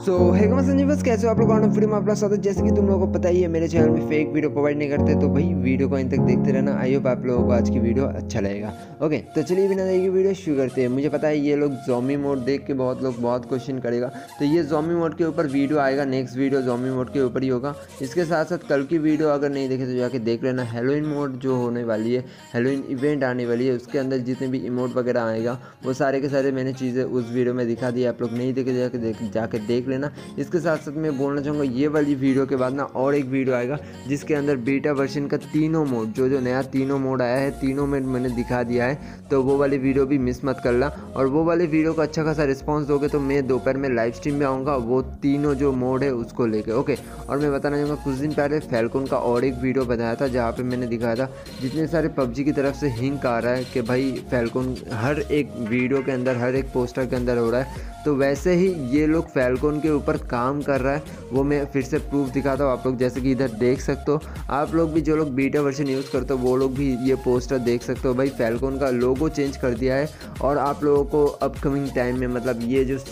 सो है बस कैसे हो आप लोग वीडियो में अपना स्वागत। जैसे कि तुम लोगों को पता ही है मेरे चैनल में फेक वीडियो प्रोवाइड नहीं करते, तो भाई वीडियो को अंत तक देखते रहना। आई होप आप लोगों को आज की वीडियो अच्छा लगेगा। ओके तो चलिए बिना देरी के वीडियो शुरू करते हैं। मुझे पता है ये लोग ज़ॉम्बी मोड देख के बहुत लोग बहुत क्वेश्चन करेगा, तो ये ज़ॉम्बी मोड के ऊपर वीडियो आएगा। नेक्स्ट वीडियो ज़ॉम्बी मोड के ऊपर ही होगा। इसके साथ साथ कल की वीडियो अगर नहीं देखे तो जाके देख लेना। हैलोवीन मोड जो होने वाली है, हैलोवीन इवेंट आने वाली है, उसके अंदर जितने भी इमोट वगैरह आएगा वो सारे के सारे मैंने चीज़ें उस वीडियो में दिखा दी। आप लोग नहीं देखे जाके देख लेना। इसके साथ साथ मैं बोलना चाहूँगा ये वाली वीडियो के बाद ना और एक वीडियो आएगा जिसके अंदर बीटा वर्जन का तीनों मोड जो नया तीनों मोड आया है, तीनों में मैंने दिखा दिया है। तो वो वाली वीडियो भी मिस मत करना। और वो वाली वीडियो को अच्छा खासा रिस्पांस दोगे तो मैं दोपहर में लाइव स्ट्रीम में आऊँगा वो तीनों जो मोड है उसको लेके। ओके, और मैं बताना चाहूँगा कुछ दिन पहले फैल्कन का और एक वीडियो बनाया था जहाँ पर मैंने दिखाया था जितने सारे पबजी की तरफ से हिंक आ रहा है कि भाई फैल्कन हर एक वीडियो के अंदर हर एक पोस्टर के अंदर हो रहा है, तो वैसे ही ये लोग फैल्कन के ऊपर काम कर रहा है। वो मैं फिर से प्रूफ दिखाता हूँ आप लोग, जैसे कि इधर देख सकते हो। आप लोग भी जो लोग बीटा वर्जन यूज़ करते हो वो लोग भी ये पोस्टर देख सकते हो। भाई फैल्कन का लोगो चेंज कर दिया है और आप लोगों को अपकमिंग टाइम में मतलब ये जो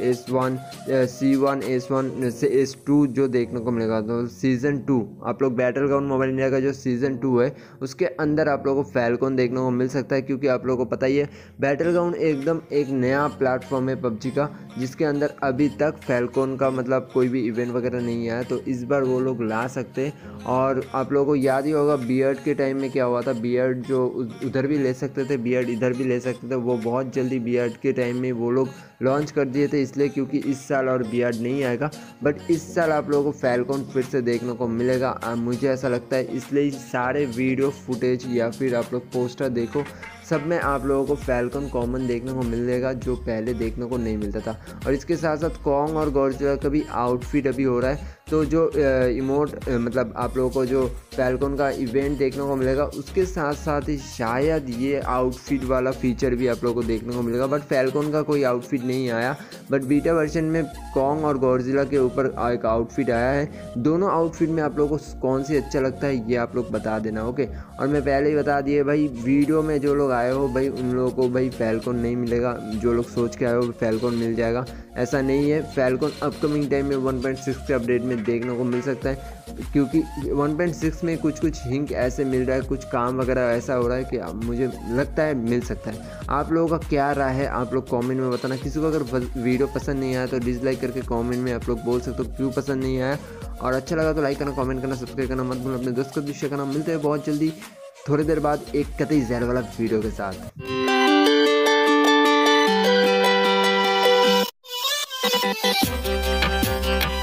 S1 C1 S1 से S2 जो देखने को मिलेगा, तो सीज़न 2 आप लोग बैटल ग्राउंड मोबाइल इंडिया का जो सीज़न 2 है उसके अंदर आप लोगों को फैल्कन देखने को मिल सकता है। क्योंकि आप लोगों को पता ही है बैटल ग्राउंड एकदम एक नया प्लेटफॉर्म है पबजी का, जिसके अंदर अभी तक फैल्कन का मतलब कोई भी इवेंट वगैरह नहीं आया, तो इस बार वो लोग ला सकते हैं। और आप लोगों को याद ही होगा बियर्ड के टाइम में क्या हुआ था, बियर्ड जो उधर भी ले सकते थे, बियर्ड इधर भी ले सकते थे, वो बहुत जल्दी बियर्ड के टाइम में वो लोग लॉन्च कर दिए थे। इसलिए क्योंकि इस साल और बियर्ड नहीं आएगा, बट इस साल आप लोगों को फैल्कन फिर से देखने को मिलेगा, मुझे ऐसा लगता है। इसलिए सारे वीडियो फुटेज या फिर आप लोग पोस्टर देखो, सब में आप लोगों को फैल्कन कॉमन देखने को मिलेगा जो पहले देखने को नहीं मिलता था। और इसके साथ साथ कॉन्ग और गॉडजिला का भी आउटफिट अभी हो रहा है, तो जो इमोट मतलब आप लोगों को जो फैल्कन का इवेंट देखने को मिलेगा उसके साथ साथ ही शायद ये आउटफिट वाला फीचर भी आप लोगों को देखने को मिलेगा। बट फैल्कन का कोई आउटफिट नहीं आया, बट बीटा वर्जन में कॉन्ग और गॉडजिला के ऊपर एक आउटफिट आया है। दोनों आउटफिट में आप लोगों को कौन सी अच्छा लगता है ये आप लोग बता देना। ओके, और मैं पहले ही बता दिए भाई वीडियो में जो लोग आए हो भाई उन लोगों को भाई फैल्कन नहीं मिलेगा। जो लोग सोच के आए हो फैल्कन मिल जाएगा, ऐसा नहीं है। फैल्कन अपकमिंग टाइम में 1.6 के अपडेट में देखने को मिल सकता है, क्योंकि 1.6 में कुछ हिंक ऐसे मिल रहा है, कुछ काम वगैरह ऐसा हो रहा है कि मुझे लगता है मिल सकता है। आप लोगों का क्या राय है आप लोग कमेंट में बताना। किसी को अगर वीडियो पसंद नहीं आया तो डिसलाइक करके कमेंट में आप लोग बोल सकते हो क्यों पसंद नहीं आया, और अच्छा लगा तो लाइक करना, कमेंट करना, सब्सक्राइब करना मत भूलना। अपने दोस्त को भी शेयर करना। मिलते हैं बहुत जल्दी थोड़ी देर बाद एक कतई जहर वाला वीडियो के साथ।